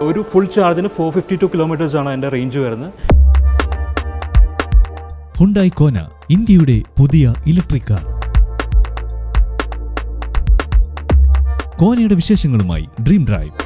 ഒരു full ചാർജിന് 452 kilometres ആണ് എൻ്റെ റേഞ്ച് വരുന്നത്. ഹുണ്ടായ് കോന, ഇന്ത്യയുടെ പുതിയ ഇലക്ട്രിക് കാർ. കോനയുടെ വിശേഷങ്ങളുമായി ഡ്രീം ഡ്രൈവ്.